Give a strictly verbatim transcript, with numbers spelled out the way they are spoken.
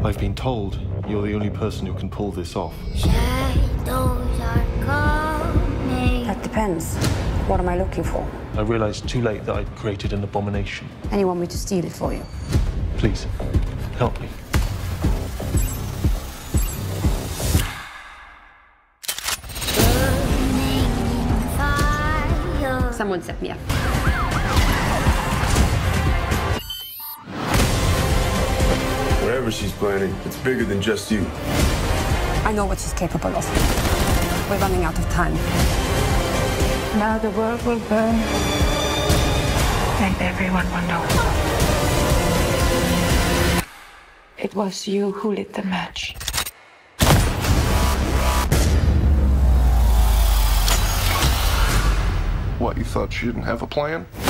I've been told you're the only person who can pull this off. Shadows are coming. That depends. What am I looking for? I realized too late that I'd created an abomination. And you want me to steal it for you? Please, help me. Someone set me up. Whatever she's planning, it's bigger than just you. I know what she's capable of. We're running out of time. Now the world will burn, and everyone will know. It was you who lit the match. What, you thought she didn't have a plan?